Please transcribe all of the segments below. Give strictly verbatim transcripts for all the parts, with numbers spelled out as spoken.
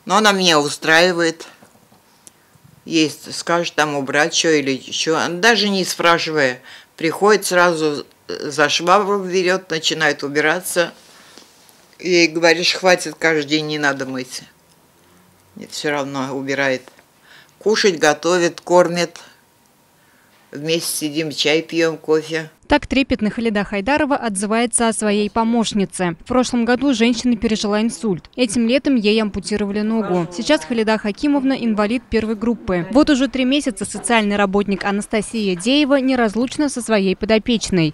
Но она меня устраивает. Есть, скажет там убрать что или еще. Даже не спрашивая, приходит сразу за швабру берет, начинает убираться. И говоришь, хватит, каждый день не надо мыть. Нет, все равно убирает. Кушать готовит, кормит. Вместе сидим, чай пьем, кофе. Так трепетно Халида Хайдарова отзывается о своей помощнице. В прошлом году женщина пережила инсульт. Этим летом ей ампутировали ногу. Сейчас Халида Хакимовна инвалид первой группы. Вот уже три месяца социальный работник Анастасия Деева неразлучна со своей подопечной.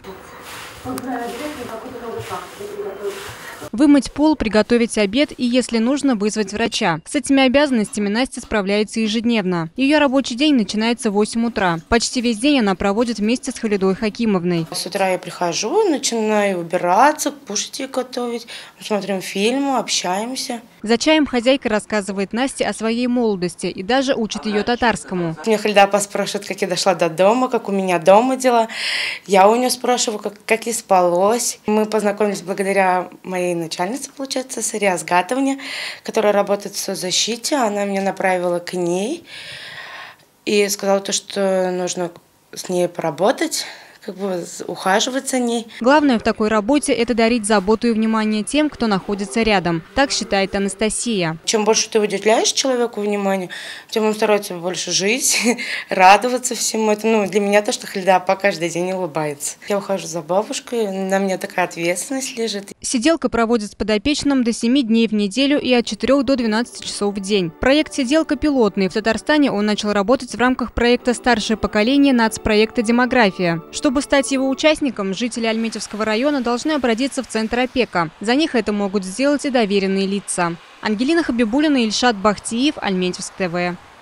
Вымыть пол, приготовить обед и, если нужно, вызвать врача. С этими обязанностями Настя справляется ежедневно. Ее рабочий день начинается в восемь утра. Почти весь день она проводит вместе с Халидой Хакимовной. С утра я прихожу, начинаю убираться, кушать и готовить. Смотрим фильмы, общаемся. За чаем хозяйка рассказывает Насте о своей молодости и даже учит ее татарскому. Меня Халида спрашивает, как я дошла до дома, как у меня дома дела. Я у нее спрашиваю, как, как ей спалось. Мы познакомились благодаря моей начальнице, получается, Саре Азгатовне, которая работает в соцзащите. Она меня направила к ней и сказала, то, что нужно с ней поработать, как бы ухаживать за ней. Главное в такой работе – это дарить заботу и внимание тем, кто находится рядом. Так считает Анастасия. Чем больше ты уделяешь человеку внимания, тем он старается больше жить, радоваться всему. Это, ну, для меня то, что Халида по каждый день улыбается. Я ухожу за бабушкой, на мне такая ответственность лежит. Сиделка проводит с подопечным до семи дней в неделю и от четырёх до двенадцати часов в день. Проект «Сиделка» пилотный. В Татарстане он начал работать в рамках проекта «Старшее поколение» нацпроекта «Демография». Чтобы стать его участником, жители Альметьевского района должны обратиться в Центр опека. За них это могут сделать и доверенные лица. Ангелина Хабибуллина, Ильшат Бахтиев, Альметьевск ТВ.